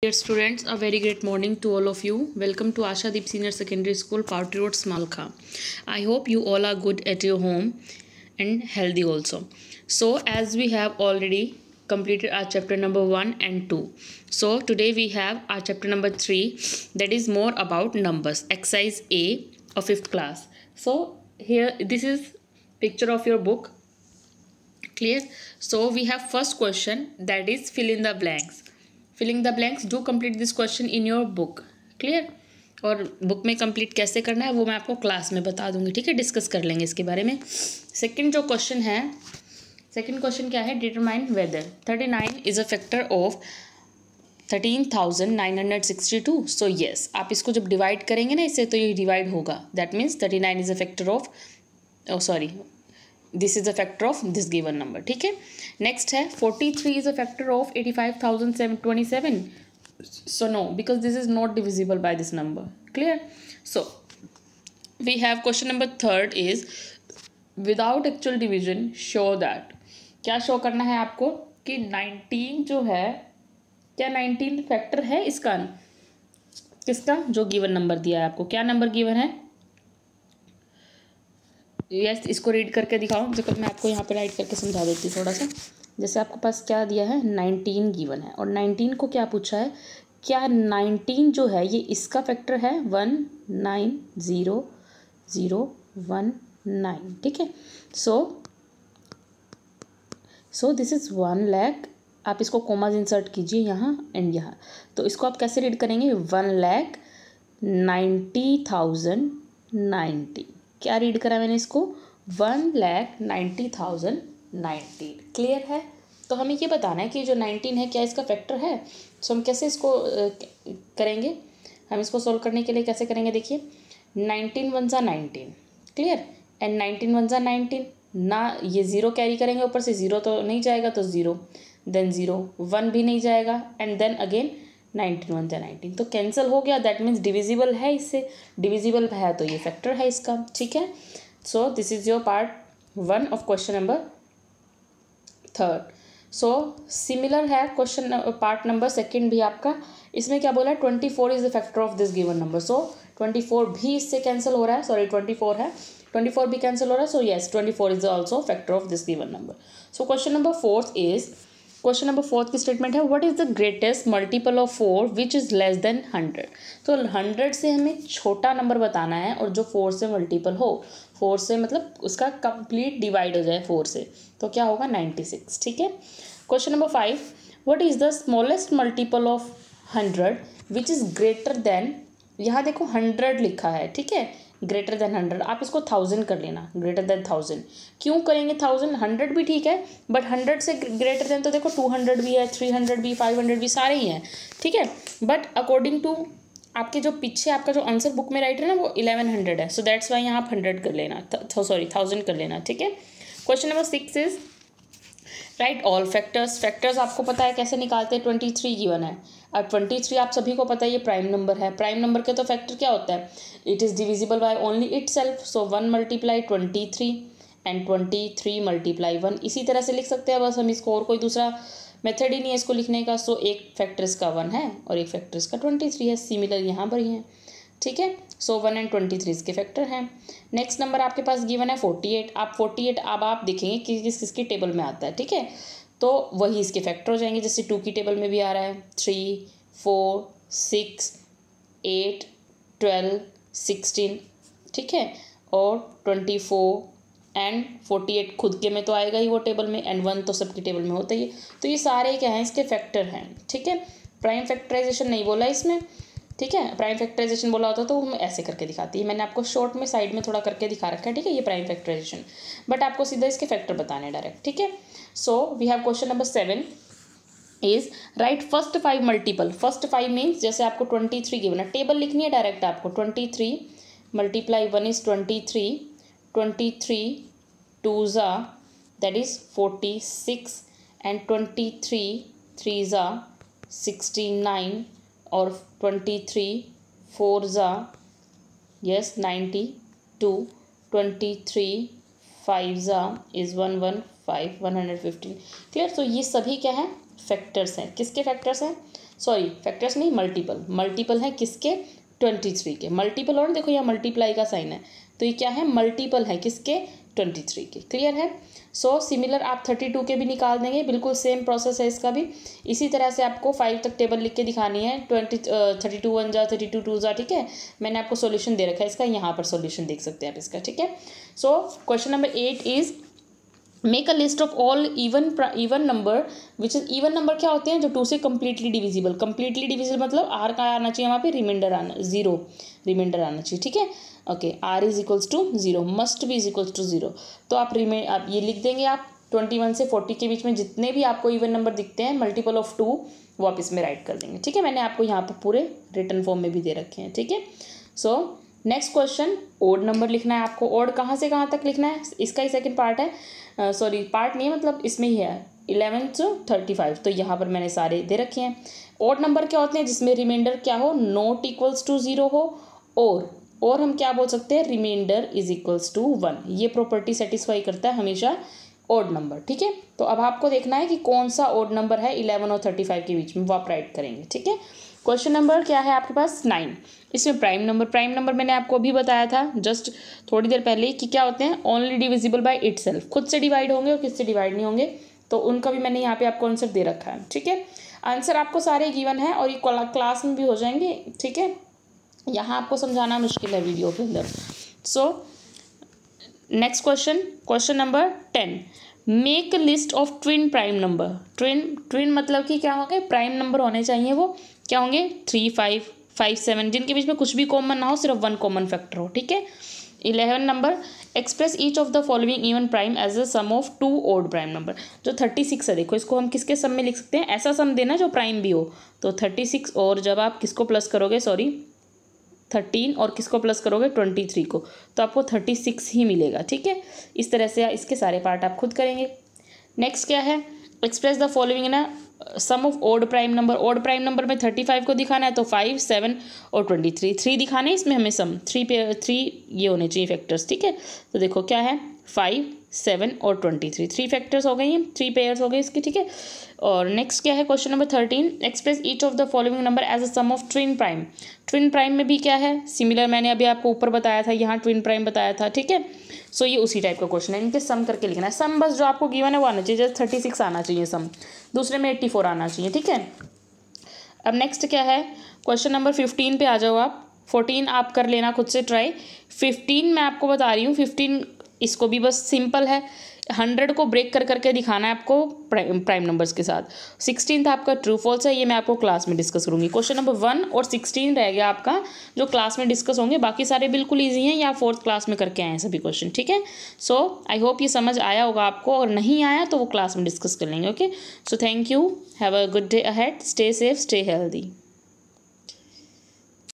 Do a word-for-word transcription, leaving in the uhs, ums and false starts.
Dear students, a very great morning to all of you. Welcome to Ashadeep Senior Secondary School, Powtry Road, Smalkha. I hope you all are good at your home and healthy also. So, as we have already completed our chapter number one and two. So, today we have our chapter number three, that is more about numbers, exercise A of fifth class. So, here this is picture of your book. Clear? So, we have first question, that is fill in the blanks. Filling the blanks, do complete this question in your book. Clear? और book में complete कैसे करना है वो मैं आपको class में बता दूंगी. ठीक है, डिस्कस कर लेंगे इसके बारे में. सेकंड जो क्वेश्चन है, सेकंड क्वेश्चन क्या है? Determine whether thirty nine is a factor of thirteen thousand nine hundred sixty two. So yes, आप इसको जब डिवाइड करेंगे ना इससे तो ये डिवाइड होगा. That means thirty nine is a factor of, oh sorry, this is a factor of this given number. ठीक है. नेक्स्ट है forty three is a factor of eighty five thousand seven twenty seven. So no, because this is not divisible by this number. Clear? So we have question number third is without actual division show that. क्या show करना है आपको कि nineteen जो है, क्या nineteen factor है इसका, किसका? जो गिवन नंबर दिया है आपको. क्या नंबर गिवन है? यस yes, इसको रीड करके दिखाओ. देखो मैं आपको यहाँ पे राइट करके समझा देती हूँ थोड़ा सा. जैसे आपके पास क्या दिया है, नाइनटीन गिवन है और नाइनटीन को क्या पूछा है, क्या नाइनटीन जो है ये इसका फैक्टर है? One nine zero zero one nine. ठीक है. So so this is one lakh. आप इसको कोमाज इंसर्ट कीजिए यहाँ एंड यहाँ. तो इसको आप कैसे रीड करेंगे? One lakh ninety thousand ninety. क्या रीड करा मैंने इसको? One lakh ninety thousand ninety. Clear है? तो हमें ये बताना है कि जो नाइनटीन है क्या इसका फैक्टर है. सो हम कैसे इसको करेंगे? हम इसको सोल्व करने के लिए कैसे करेंगे? देखिए, नाइनटीन वन ज़ा nineteen. Clear? And nineteen one ज़ा नाइनटीन. ना ये ज़ीरो कैरी करेंगे ऊपर से, ज़ीरो तो नहीं जाएगा तो ज़ीरो, देन ज़ीरो, वन भी नहीं जाएगा and then again nineteen one जा नाइनटीन. तो कैंसिल हो गया. दैट मीन्स डिविजिबल है इससे. डिविजिबल है तो ये फैक्टर है इसका. ठीक है. So this is your part one of question number third. So similar है क्वेश्चन पार्ट नंबर सेकंड भी आपका. इसमें क्या बोला है? Twenty four is the factor of this given number. So twenty four भी इससे कैंसिल हो रहा है. सॉरी, ट्वेंटी फोर है, ट्वेंटी फोर भी कैंसिल हो रहा है. So yes, twenty four is also factor of this given number. So question number fourth is, question number fourth की स्टेटमेंट है what is the greatest multiple of four which is less than hundred. तो hundred से हमें छोटा number बताना है और जो फोर से मल्टीपल हो. फोर से मतलब उसका कंप्लीट डिवाइड हो जाए फोर से, तो क्या होगा? Ninety six. ठीक है. Question number five, what is the smallest multiple of hundred which is greater than. यहाँ देखो हंड्रेड लिखा है. ठीक है, ग्रेटर देन हंड्रेड. आप इसको थाउजेंड कर लेना. ग्रेटर देन थाउजेंड क्यों करेंगे? थाउजेंड, हंड्रेड भी ठीक है बट हंड्रेड से ग्रेटर देन तो देखो टू हंड्रेड भी है, थ्री हंड्रेड भी, फाइव हंड्रेड भी, सारे ही हैं. ठीक है. बट अकॉर्डिंग टू आपके जो पीछे आपका जो आंसर बुक में राइट है ना वो इलेवन हंड्रेड है. सो दैट्स वाई यहाँ आप हंड्रेड कर लेना, सॉरी थाउजेंड कर लेना. ठीक है. Question number six is write all factors. Factors आपको पता है कैसे निकालते हैं. ट्वेंटी थ्री गिवन है. अब ट्वेंटी थ्री आप सभी को पता है ये प्राइम नंबर है. प्राइम नंबर के तो फैक्टर क्या होता है? It is divisible by only itself. So one multiply twenty three and twenty three multiply one. इसी तरह से लिख सकते हैं, बस हम इसको, और कोई दूसरा मेथड ही नहीं है इसको लिखने का. सो एक फैक्टर इसका वन है और एक फैक्टर इसका ट्वेंटी थ्री है. सिमिलर यहाँ पर ही है. ठीक है. So one and twenty three इसके फैक्टर हैं. नेक्स्ट नंबर आपके पास गिवन है फोर्टी एट. आप फोर्टी एट अब आप देखेंगे कि किस किसकी टेबल में आता है. ठीक है. तो वही इसके फैक्टर हो जाएंगे. जैसे टू की टेबल में भी आ रहा है, three, four, six, eight, twelve, sixteen. ठीक है. और twenty four and forty eight खुद के में तो आएगा ही वो टेबल में, एंड वन तो सबकी टेबल में होता ही है. तो ये सारे क्या हैं? इसके फैक्टर हैं. ठीक है. प्राइम फैक्टराइजेशन नहीं बोला इसमें. ठीक है. प्राइम फैक्टराइजेशन बोला होता तो हम ऐसे करके दिखाती है. मैंने आपको शॉर्ट में साइड में थोड़ा करके दिखा रखा है. ठीक है. ये प्राइम फैक्टराइजेशन, बट आपको सीधा इसके फैक्टर बताने डायरेक्ट. ठीक है. So we have question number seven is write first five multiple. First five means जैसे आपको ट्वेंटी थ्री गिवन है, टेबल लिखनी है डायरेक्ट आपको. Twenty three multiply one is twenty three, twenty three two ज़ा that is forty six and twenty three three ज़ा sixty nine और twenty three four ज़ा yes ninety two, twenty three five ज़ा is one one five, one hundred fifteen. Clear. तो ये सभी क्या है? फैक्टर्स हैं. किसके फैक्टर्स हैं? सॉरी फैक्टर्स नहीं, मल्टीपल, मल्टीपल है किसके, ट्वेंटी थ्री के। मल्टीपल और देखो यहाँ मल्टीप्लाई का साइन है, तो ये क्या है, मल्टीपल है किसके, ट्वेंटी थ्री के। क्लियर है। सो सिमिलर आप थर्टी टू के भी निकाल देंगे, बिल्कुल सेम प्रोसेस है इसका भी। इसी तरह से आपको फाइव तक टेबल लिख के दिखानी है, ट्वेंटी थर्टी टू वन जा, थर्टी टू टू जा, ठीक है। मैंने आपको सॉल्यूशन दे रखा है इसका, यहाँ पर सॉल्यूशन देख सकते हैं आप इसका, ठीक है। So question number eight is make a list of all even even number which is, even number क्या होते हैं, जो टू से कम्प्लीटली डिविजिबल। कम्प्लीटली डिविजिबल मतलब आर का आना चाहिए वहाँ पे, रिमाइंडर आना, जीरो रिमाइंडर आना चाहिए, ठीक है। Okay, R is equals to zero, must भी इज इक्वल्स टू जीरो। तो आप रिमें आप ये लिख देंगे, आप ट्वेंटी वन से फोर्टी के बीच में जितने भी आपको इवन नंबर दिखते हैं मल्टीपल ऑफ टू, वो आप इसमें राइट कर देंगे, ठीक है। मैंने आपको यहाँ पर पूरे रिटर्न फॉर्म में भी दे रखे हैं, ठीक है। So next question, odd number लिखना है आपको। ओड कहाँ से कहाँ तक लिखना है, इसका ही सेकंड पार्ट है, सॉरी uh, पार्ट नहीं है, मतलब इसमें ही है इलेवन टू थर्टी फाइव, तो यहाँ पर मैंने सारे दे रखे हैं। ओड नंबर क्या होते हैं, जिसमें रिमाइंडर क्या हो, नॉट इक्वल्स टू जीरो हो, और और हम क्या बोल सकते हैं, reminder is equals to one. ये प्रॉपर्टी सेटिस्फाई करता है हमेशा ओड नंबर, ठीक है। तो अब आपको देखना है कि कौन सा ओड नंबर है इलेवन और थर्टी फाइव के बीच में, वो आप राइट करेंगे, ठीक है। क्वेश्चन नंबर क्या है आपके पास, नाइन। इसमें प्राइम नंबर, प्राइम नंबर मैंने आपको अभी बताया था जस्ट थोड़ी देर पहले कि क्या होते हैं, ओनली डिविजिबल बाय इटसेल्फ, खुद से डिवाइड होंगे और किससे डिवाइड नहीं होंगे, तो उनका भी मैंने यहाँ पे आपको आंसर दे रखा है, ठीक है। आंसर आपको सारे गिवन है और ये क्लास में भी हो जाएंगे, ठीक है। यहाँ आपको समझाना मुश्किल है वीडियो के अंदर। So next question, question number ten, make list of twin prime number. Twin twin मतलब कि क्या होंगे, प्राइम नंबर होने चाहिए, वो क्या होंगे, थ्री फाइव फाइव सेवन, जिनके बीच में कुछ भी कॉमन ना हो, सिर्फ वन कॉमन फैक्टर हो, ठीक है। Eleven number, express each of the following even prime as a sum of two odd prime number. जो थर्टी सिक्स है, देखो इसको हम किसके सम में लिख सकते हैं, ऐसा सम देना जो प्राइम भी हो, तो थर्टी सिक्स और जब आप किसको प्लस करोगे, सॉरी थर्टीन और किसको प्लस करोगे, ट्वेंटी थ्री को, तो आपको थर्टी सिक्स ही मिलेगा, ठीक है। इस तरह से इसके सारे पार्ट आप खुद करेंगे। नेक्स्ट क्या है, एक्सप्रेस द फॉलोइंग ना sum of odd prime number. Odd prime number में थर्टी फाइव को दिखाना है, तो फाइव सेवन और ट्वेंटी थ्री, थ्री दिखाने हैं इसमें हमें सम, थ्री पे थ्री ये होने चाहिए फैक्टर्स, ठीक है। तो देखो क्या है, फाइव सेवन और ट्वेंटी थ्री, थ्री फैक्टर्स हो गए हैं, थ्री पेयर्स हो गए इसके, ठीक है। और नेक्स्ट क्या है, question number thirteen, express each of the following number as a sum of twin prime. Twin prime में भी क्या है, सिमिलर, मैंने अभी आपको ऊपर बताया था, यहाँ ट्विन प्राइम बताया था, ठीक है। सो ये उसी टाइप का क्वेश्चन है, इनके सम करके लिखना है। सम बस जो आपको गिवन है वो आना चाहिए, जैसे थर्टी सिक्स आना चाहिए सम, दूसरे में एट्टी फोर आना चाहिए, ठीक है। अब नेक्स्ट क्या है, क्वेश्चन नंबर फिफ्टीन पे आ जाओ आप। फोर्टीन आप कर लेना खुद से ट्राई, फिफ्टीन मैं आपको बता रही हूँ, फिफ्टीन इसको भी बस सिंपल है, हंड्रेड को ब्रेक कर करके दिखाना है आपको प्राइम प्राइम नंबर्स के साथ। सिक्सटीन आपका ट्रू फॉल्स है, ये मैं आपको क्लास में डिस्कस करूँगी। क्वेश्चन नंबर वन और सिक्सटीन रह गया आपका, जो क्लास में डिस्कस होंगे, बाकी सारे बिल्कुल ईजी हैं, या फोर्थ क्लास में करके आए हैं सभी क्वेश्चन, ठीक है। सो आई होप ये समझ आया होगा आपको, और नहीं आया तो वो क्लास में डिस्कस कर लेंगे, okay. So thank you, have a good day ahead, stay safe, stay healthy.